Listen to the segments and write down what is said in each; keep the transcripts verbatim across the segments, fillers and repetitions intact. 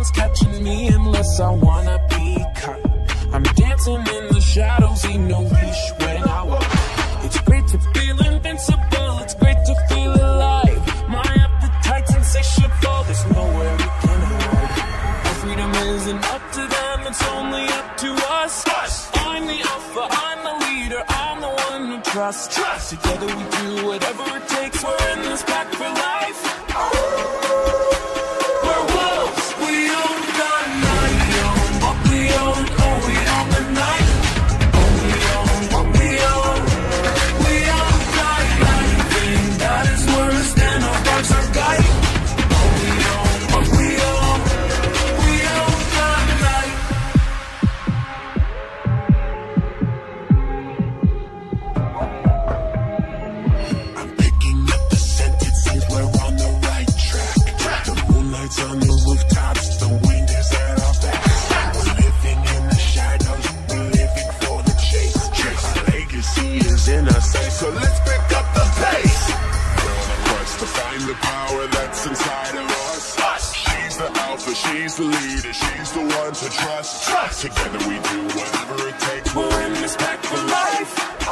one's catching me unless I wanna be caught. I'm dancing in the shadows, ain't no leash when I walk. It's great to feel invincible, it's great to feel alive. My appetite's insatiable, there's nowhere we can hide. Our freedom isn't up to them, it's only up to us. us. I'm the alpha, I'm the leader, I'm the one who trusts. Trust. Together we do whatever it takes, we're in this pack for life. We're wolves, we own the night. We own what we own, oh we own the night. Oh we own what we own, we own the night. Anything that is worse than our bugs are guiding. Oh we own what we own, we own the night. I'm picking up the sentences, we're on the right track. The moonlight's on the rooftops, the wind is at our back. We're living in the shadows, we're living for the chase. Chase. Our legacy is in our sight, so let's pick up the pace. We're on a quest to find the power that's inside of us. us. She's the alpha, she's the leader, she's the one to trust. Trust. Together we do whatever it takes, we're in this pack for life.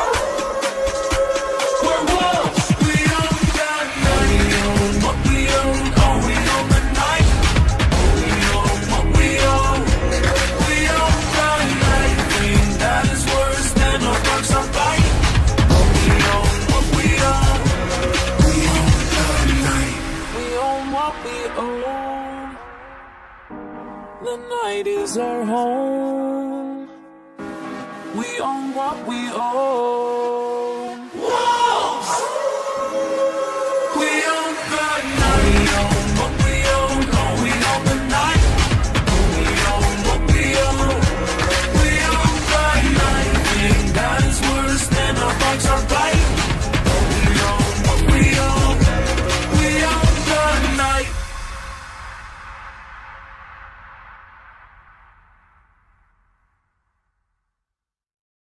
We're wolves, we own the night. We own what we own, oh we own the night. Oh we own what we own, we own the night. Thing that is worse than our bugs are biting. Oh we own what we own, we own the night. We own what we own, the night is our home. We own what we own.